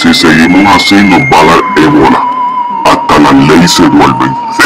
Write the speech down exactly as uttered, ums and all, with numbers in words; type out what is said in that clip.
Si seguimos así nos va a dar ébola. Hasta las leyes se vuelven.